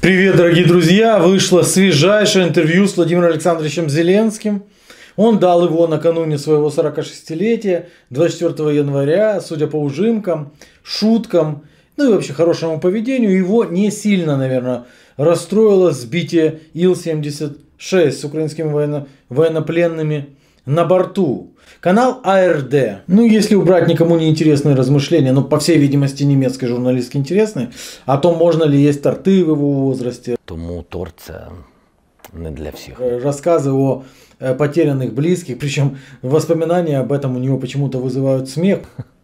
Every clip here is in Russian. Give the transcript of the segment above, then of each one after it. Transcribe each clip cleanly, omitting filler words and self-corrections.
Привет, дорогие друзья! Вышло свежайшее интервью с Владимиром Александровичем Зеленским. Он дал его накануне своего 46-летия, 24 января, судя по ужимкам, шуткам, ну и вообще хорошему поведению. Его не сильно, наверное, расстроило сбитие Ил-76 с украинскими военнопленными на борту. Канал АРД. Ну, если убрать никому не интересные размышления, но, по всей видимости, немецкой журналистке интересные, о том, можно ли есть торты в его возрасте. Тому торт це не для всех. Рассказы о потерянных близких, причем воспоминания об этом у него почему-то вызывают смех.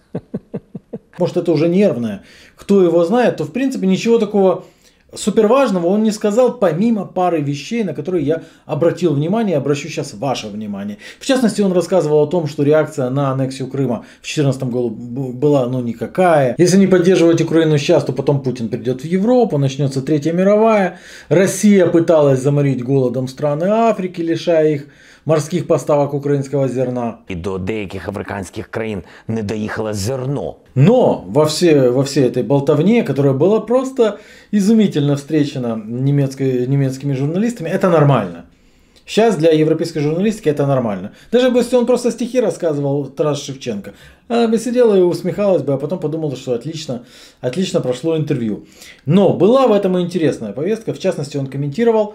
Может, это уже нервное. Кто его знает, то, в принципе, ничего такого суперважного он не сказал, помимо пары вещей, на которые я обратил внимание и обращу сейчас ваше внимание. В частности, он рассказывал о том, что реакция на аннексию Крыма в 2014 году была никакая. Если не поддерживать Украину сейчас, то потом Путин придет в Европу, начнется Третья мировая. Россия пыталась заморить голодом страны Африки, лишая их морских поставок украинского зерна. І до деяких африканських країн не доїхало зерно. Но во всей этой болтовне, которая была просто изумительно встречена немецкими журналистами, это нормально. Сейчас для европейской журналистики это нормально. Даже если он просто стихи рассказывал, Тарас Шевченко, она бы сидела и усмехалась бы, а потом подумала, что отлично прошло интервью. Но была в этом и интересная повестка. В частности, он комментировал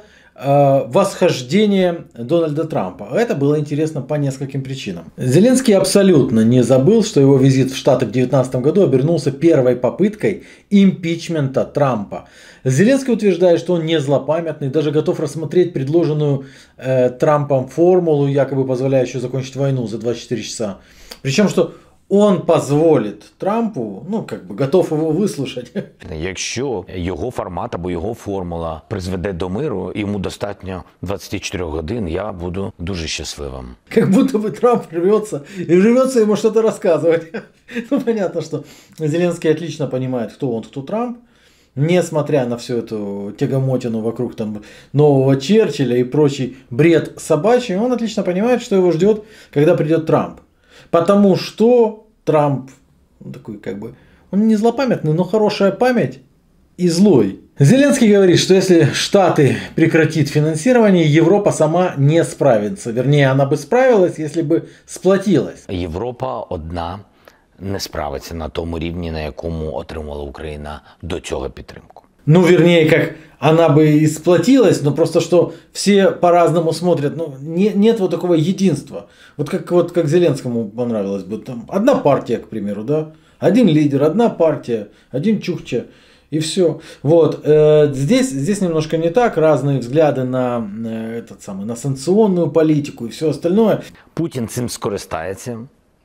восхождение Дональда Трампа. Это было интересно по нескольким причинам. Зеленский абсолютно не забыл, что его визит в Штаты в 2019 году обернулся первой попыткой импичмента Трампа. Зеленский утверждает, что он не злопамятный, даже готов рассмотреть предложенную Трампом формулу, якобы позволяющую закончить войну за 24 часа. Причем, что он позволит Трампу, готов его выслушать. Якщо його формат або його формула призведе до миру, йому достатньо 24 годин, я буду дуже щасливим. Как будто бы Трамп рвется ему что-то рассказывать. Ну, понятно, что Зеленский отлично понимает, кто он, кто Трамп. Несмотря на всю эту тягомотину вокруг нового Черчилля и прочий бред собачий, он отлично понимает, что его ждет, когда придет Трамп. Потому что Трамп такой он не злопамятный, но хорошая память и злой. Зеленский говорит, что если Штаты прекратит финансирование, Европа сама не справится. Вернее, она бы справилась, если бы сплотилась. Європа одна не справиться на тому рівні, на якому отримала Україна до цього підтримку. Ну, вернее, как она бы и сплотилась, но просто что все по-разному смотрят. Нет вот такого единства. Вот как Зеленскому понравилось бы. Там одна партия, к примеру, да? Один лидер, одна партия, один чукча. И все. Вот. Здесь немножко не так. Разные взгляды на санкционную политику и все остальное. Путін цим скористається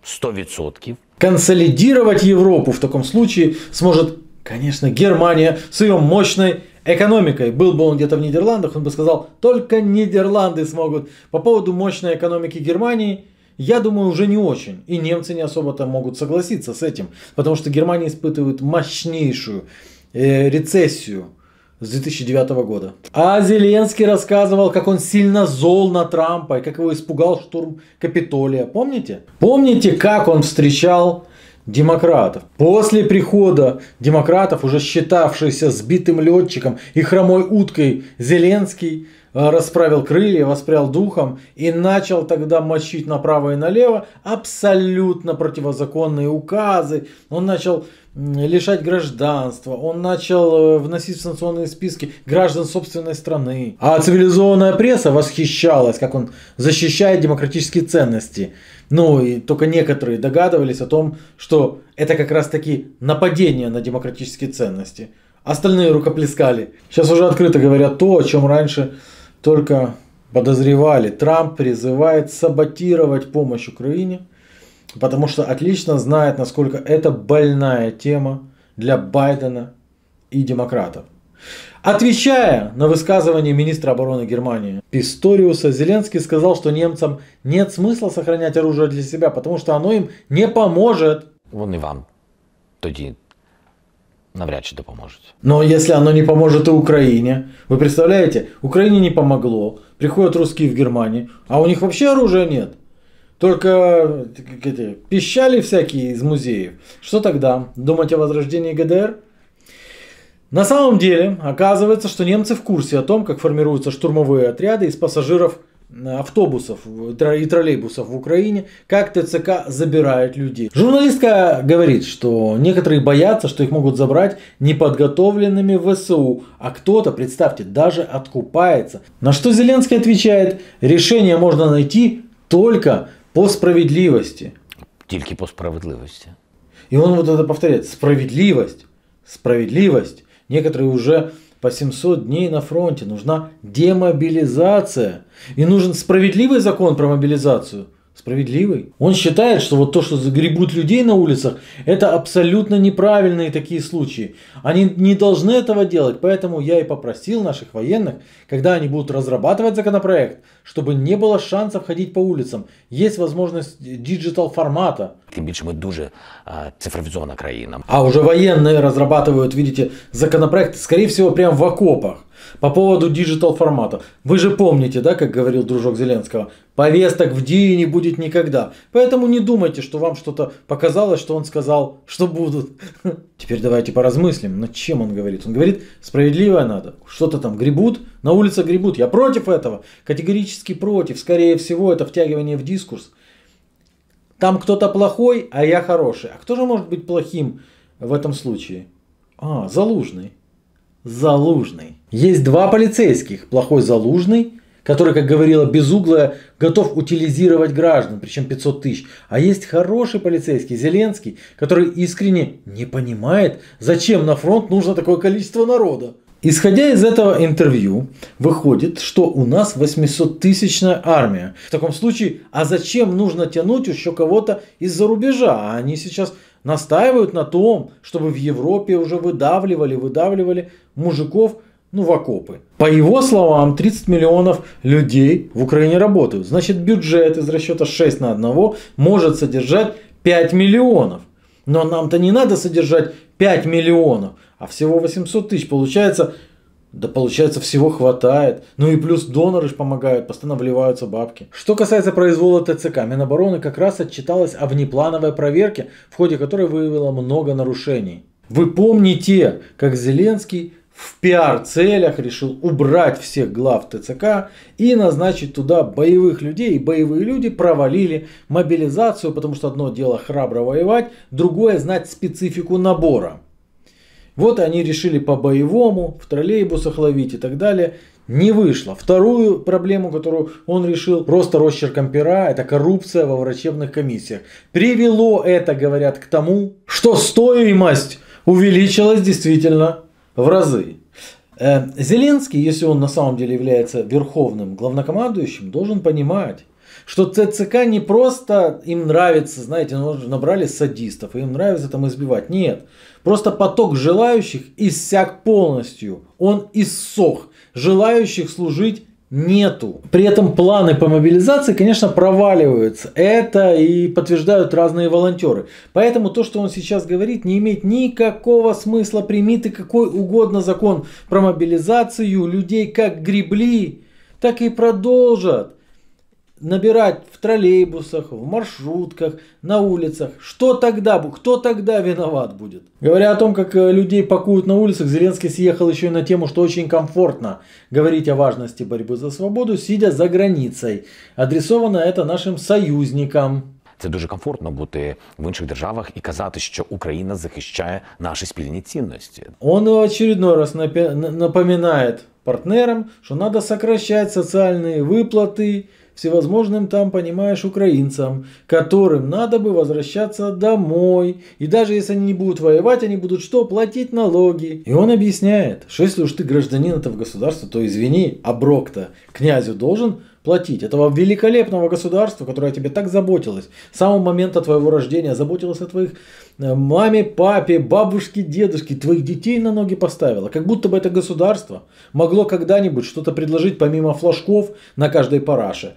100%. Консолидировать Европу в таком случае сможет, конечно, Германия с ее мощной экономикой. Был бы он где-то в Нидерландах, он бы сказал, только Нидерланды смогут. По поводу мощной экономики Германии, я думаю, уже не очень. И немцы не особо-то могут согласиться с этим. Потому что Германия испытывает мощнейшую рецессию с 2009 года. А Зеленский рассказывал, как он сильно зол на Трампа и как его испугал штурм Капитолия. Помните? Помните, как он встречал демократов? После прихода демократов, уже считавшийся сбитым летчиком и хромой уткой, Зеленский расправил крылья, воспрял духом и начал тогда мочить направо и налево абсолютно противозаконные указы. Он начал лишать гражданства, он начал вносить в санкционные списки граждан собственной страны. А цивилизованная пресса восхищалась, как он защищает демократические ценности. Ну и только некоторые догадывались о том, что это как раз таки нападение на демократические ценности. Остальные рукоплескали. Сейчас уже открыто говорят то, о чем раньше только подозревали. Трамп призывает саботировать помощь Украине, потому что отлично знает, насколько это больная тема для Байдена и демократов. Отвечая на высказывание министра обороны Германии Писториуса, Зеленский сказал, что немцам нет смысла сохранять оружие для себя, потому что оно им не поможет. Вони вам тоді навряд чи допоможуть. Но если оно не поможет и Украине, вы представляете, Украине не помогло, приходят русские в Германию, а у них вообще оружия нет. Только пищали всякие из музеев. Что тогда? Думать о возрождении ГДР? На самом деле, оказывается, что немцы в курсе о том, как формируются штурмовые отряды из пассажиров автобусов и троллейбусов в Украине, как ТЦК забирает людей. Журналистка говорит, что некоторые боятся, что их могут забрать неподготовленными в ВСУ, а кто-то, представьте, даже откупается. На что Зеленский отвечает: решение можно найти только по справедливости. Тільки по справедливости. И он вот это повторяет: справедливость, справедливость. Некоторые уже по 700 дней на фронте, нужна демобилизация. И нужен справедливый закон про мобилизацию. Справедливый. Он считает, что вот то, что загребут людей на улицах, это абсолютно неправильные такие случаи. Они не должны этого делать. Поэтому я и попросил наших военных, когда они будут разрабатывать законопроект, чтобы не было шансов ходить по улицам. Есть возможность диджитал формата. Тим більше ми дуже цифровізована країна. А уже военные разрабатывают, видите, законопроект, скорее всего, прямо в окопах. По поводу диджитал формата. Вы же помните, да, как говорил дружок Зеленского, повесток в ДИИ не будет никогда. Поэтому не думайте, что вам что-то показалось, что он сказал, что будут. Теперь давайте поразмыслим, над чем он говорит. Он говорит, справедливое надо. Что-то там гребут, на улице гребут. Я против этого, категорически против. Скорее всего, это втягивание в дискурс. Там кто-то плохой, а я хороший. А кто же может быть плохим в этом случае? Залужный. Залужный. Есть два полицейских. Плохой Залужный, который, как говорила Безуглая, готов утилизировать граждан, причем 500 тысяч. А есть хороший полицейский, Зеленский, который искренне не понимает, зачем на фронт нужно такое количество народа. Исходя из этого интервью, выходит, что у нас 800-тысячная армия. В таком случае, а зачем нужно тянуть еще кого-то из-за рубежа? Они сейчас настаивают на том, чтобы в Европе уже выдавливали мужиков в окопы. По его словам, 30 миллионов людей в Украине работают. Значит, бюджет из расчета 6 на 1 может содержать 5 миллионов. Но нам-то не надо содержать 5 миллионов, а всего 800 тысяч. Получается, всего хватает. Ну и плюс доноры же помогают, постоянно вливаются бабки. Что касается произвола ТЦК, Минобороны как раз отчиталась о внеплановой проверке, в ходе которой выявила много нарушений. Вы помните, как Зеленский в пиар-целях решил убрать всех глав ТЦК и назначить туда боевых людей. И боевые люди провалили мобилизацию, потому что одно дело храбро воевать, другое знать специфику набора. Вот они решили по-боевому, в троллейбусах ловить и так далее. Не вышло. Вторую проблему, которую он решил просто росчерком пера, это коррупция во врачебных комиссиях. Привело это, говорят, к тому, что стоимость увеличилась действительно в разы. Зеленский, если он на самом деле является верховным главнокомандующим, должен понимать, что ТЦК не просто им нравится, знаете, набрали садистов, и им нравится там избивать. Нет. Просто поток желающих иссяк полностью. Он иссох. Желающих служить нету. При этом планы по мобилизации, конечно, проваливаются. Это и подтверждают разные волонтеры. Поэтому то, что он сейчас говорит, не имеет никакого смысла. Прими ты какой угодно закон про мобилизацию. Людей как гребли, так и продолжат набирать в троллейбусах, в маршрутках, на улицах. Что тогда? Кто тогда виноват будет? Говоря о том, как людей пакуют на улицах, Зеленский съехал еще и на тему, что очень комфортно говорить о важности борьбы за свободу, сидя за границей. Адресовано это нашим союзникам. Це дуже комфортно бути в інших державах і казати, що Україна захищає наші спільні цінності. Он в очередной раз напоминает партнерам, что надо сокращать социальные выплаты всевозможным там, понимаешь, украинцам, которым надо бы возвращаться домой. И даже если они не будут воевать, они будут что? Платить налоги. И он объясняет, что если уж ты гражданин этого государства, то извини, оброк-то князю должен платить. Этого великолепного государства, которое о тебе так заботилось, с самого момента твоего рождения заботилось о твоих маме, папе, бабушке, дедушке, твоих детей на ноги поставило. Как будто бы это государство могло когда-нибудь что-то предложить помимо флажков на каждой параше.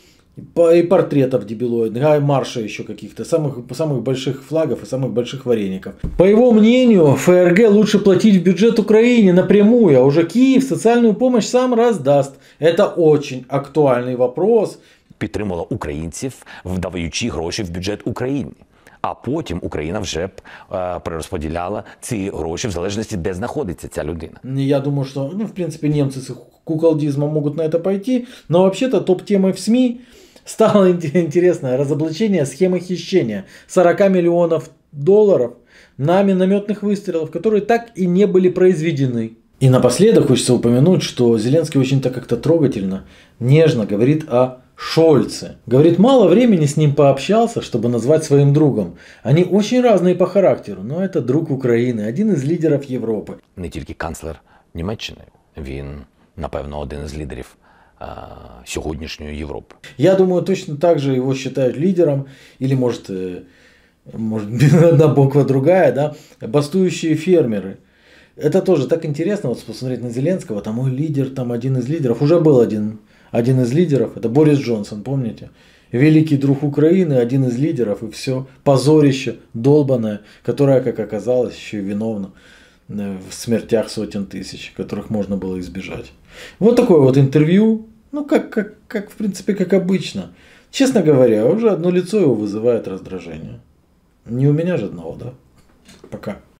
И портретов дебилоидных, и марша еще каких-то, самых больших флагов и самых больших вареников. По его мнению, ФРГ лучше платить в бюджет Украине напрямую, а уже Киев социальную помощь сам раздаст. Это очень актуальный вопрос. Підтримала українців, вдаючи гроші в бюджет України. А потім Україна вже б перерозподіляла ці гроші в залежності, де знаходиться ця людина. Я думаю, что, в принципе, немцы с их куколдизмом могут на это пойти, но вообще-то топ-темой в СМИ стало интересное разоблачение схемы хищения 40 миллионов долларов на минометных выстрелов, которые так и не были произведены. И напоследок хочется упомянуть, что Зеленский очень-то как-то трогательно, нежно говорит о Шольце. Говорит, мало времени с ним пообщался, чтобы назвать своим другом. Они очень разные по характеру, но это друг Украины, один из лидеров Европы. Не тільки канцлер Німеччини, він, напевно, один із лідерів сьогоднішньої Європи. Я думаю, точно так же его считают лидером, или может одна буква другая, да, бастующие фермеры. Это тоже так интересно, вот посмотреть на Зеленского, там мой лидер, там один из лидеров, уже был один из лидеров, это Борис Джонсон, помните? Великий друг Украины, один из лидеров, и все, позорище долбанное, которое, как оказалось, еще и виновно в смертях сотен тысяч, которых можно было избежать. Вот такое вот интервью, как в принципе, как обычно. Честно говоря, уже одно лицо его вызывает раздражение. Не у меня же одного, да? Пока.